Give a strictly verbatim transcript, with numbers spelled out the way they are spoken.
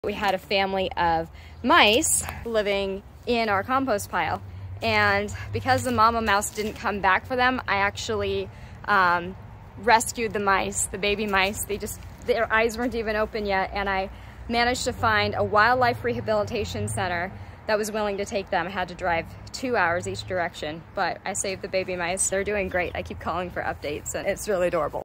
We had a family of mice living in our compost pile, and because the mama mouse didn't come back for them, I actually um, rescued the mice, the baby mice. They just, their eyes weren't even open yet, and I managed to find a wildlife rehabilitation center that was willing to take them. I had to drive two hours each direction, but I saved the baby mice. They're doing great. I keep calling for updates, and it's really adorable.